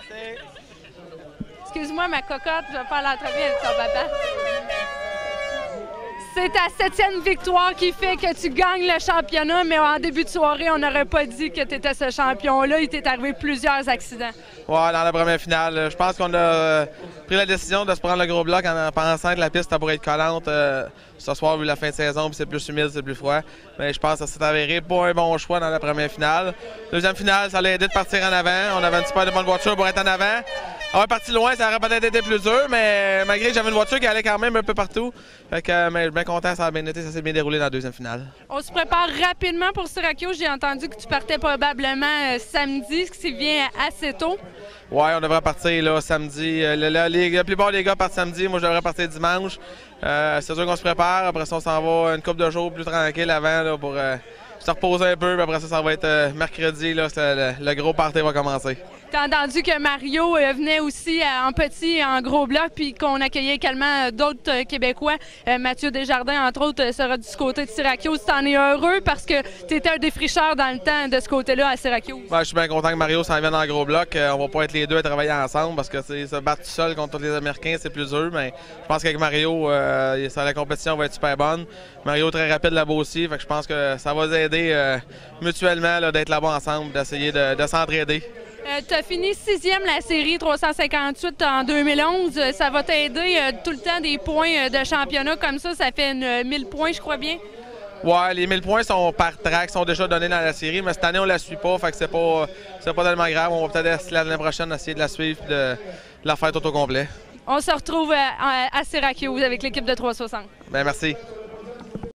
Excuse-moi, ma cocotte, je vais faire l'entrevue avec ton papa. C'est ta 7e victoire qui fait que tu gagnes le championnat, mais en début de soirée, on n'aurait pas dit que tu étais ce champion-là. Il t'est arrivé plusieurs accidents. Ouais, dans la première finale. Je pense qu'on a pris la décision de se prendre le gros bloc en pensant que la piste pourrait être collante ce soir, vu la fin de saison, puis c'est plus humide, c'est plus froid. Mais je pense que ça s'est avéré pas un bon choix dans la première finale. Deuxième finale, ça l'a aidé de partir en avant. On avait une super bonne voiture pour être en avant. On est parti loin, ça aurait peut-être été plus dur, mais malgré que j'avais une voiture qui allait quand même un peu partout. Fait que, mais je suis bien content, ça a bien été, ça s'est bien déroulé dans la deuxième finale. On se prépare rapidement pour Syracuse. J'ai entendu que tu partais probablement samedi, ce qui vient assez tôt. Ouais, on devrait partir là, samedi. La plupart des gars partent samedi, moi je devrais partir dimanche. C'est sûr qu'on se prépare, après ça on s'en va une couple de jours plus tranquille avant là, pour se reposer un peu, puis après ça va être mercredi, là, le gros party va commencer. T'as entendu que Mario venait aussi en petit et en gros bloc, puis qu'on accueillait également d'autres Québécois. Mathieu Desjardins, entre autres, sera du côté de Syracuse. T'en es heureux parce que t'étais un défricheur dans le temps de ce côté-là à Syracuse. Ouais, je suis bien content que Mario s'en vienne en gros bloc. On va pas être les deux à travailler ensemble parce que se battre tout seul contre tous les Américains, c'est plus dur. Mais je pense qu'avec Mario, la compétition va être super bonne. Mario très rapide là-bas aussi, fait que je pense que ça va nous aider mutuellement d'être là-bas ensemble, d'essayer de s'entraider. Tu as fini 6e la série 358 en 2011. Ça va t'aider tout le temps des points de championnat comme ça. Ça fait 1000 points, je crois bien. Ouais, les 1000 points sont par track, sont déjà donnés dans la série, mais cette année, on la suit pas, fait que c'est pas tellement grave. On va peut-être l'année prochaine essayer de la suivre et de la faire tout au complet. On se retrouve à Syracuse avec l'équipe de 360. Bien, merci.